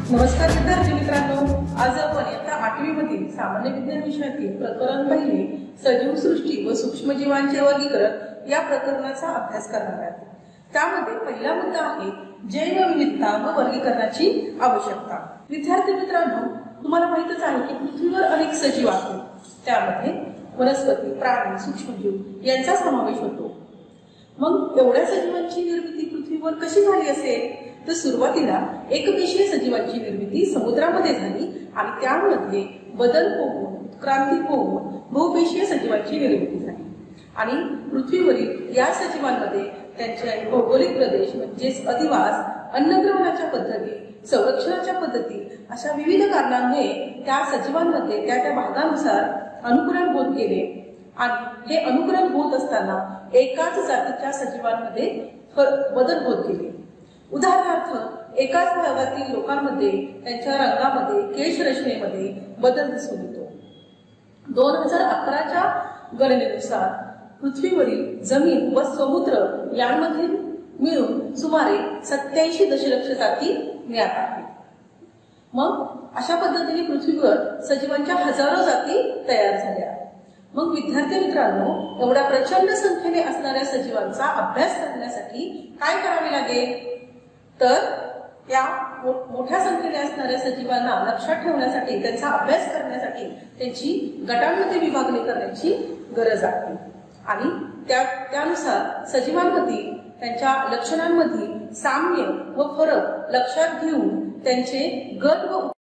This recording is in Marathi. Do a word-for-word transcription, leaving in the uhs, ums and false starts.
नमस्कार विद्यार्थी मित्रांनो, आज आपण इयत्ता आठवी मधील सामान्य विज्ञान विषयातील प्रकरण पहिले सजीव सृष्टी व सूक्ष्मजीवांचे वर्गीकरण या प्रकरणाचा अभ्यास करणार आहोत। त्यामध्ये पहिला मुद्दा आहे जैवविविधता व वर्गीकरणाची आवश्यकता। विद्यार्थी मित्रांनो, तुम्हाला माहितच आहे की पृथ्वीवर अनेक सजीव आहेत, त्यामध्ये वनस्पती, प्राणी, सूक्ष्मजीव यांचा समावेश होतो। मग एवढ्या सजीवांची निर्मिती पृथ्वीवर कशी झाली असेल? तर सुरुवातीला एकपेशीय सजीवांची निर्मिती समुद्रामध्ये झाली आणि त्यामध्ये बदल होऊन उत्क्रांती होऊन बहुपेशीय सजीवांची निर्मिती झाली आणि पृथ्वीवरील या सजीवांमध्ये त्यांचे भौगोलिक प्रदेश म्हणजेच अधिवास, अन्नग्रहणाच्या पद्धती, संरक्षणाच्या पद्धती अशा विविध कारणांमुळे त्या सजीवांमध्ये त्या त्या भागानुसार अनुकरण होत गेले आणि हे अनुकरण होत असताना एकाच जातीच्या सजीवांमध्ये बदल होत गेले। उदाहरणार्थ, एकाच भागातील लोकांमध्ये त्यांच्या रंगामध्ये, केशरचनेमध्ये बदल दिसून येतो। दोन हजार अकराच्या गणनेनुसार पृथ्वीवरील जमीन व समुद्र यांमध्ये मिळून सुमारे सत्याऐंशी दशलक्ष जाती ज्ञात आहेत। मग अशा पद्धतीने पृथ्वीवर सजीवांच्या हजारो जाती तयार झाल्या। मग विद्यार्थी मित्रांनो, एवढ्या प्रचंड संख्येने असणाऱ्या सजीवांचा अभ्यास करण्यासाठी काय करावे लागेल? तर या मोठ्या संख्येने असणाऱ्या सजीवांना लक्षात ठेवण्यासाठी, त्यांचा अभ्यास करण्यासाठी त्यांची गटांमध्ये विभागणी करण्याची गरज आहे आणि त्या त्यानुसार सजीवांमधील त्यांच्या लक्षणांमधील साम्य व फरक लक्षात घेऊन त्यांचे गट व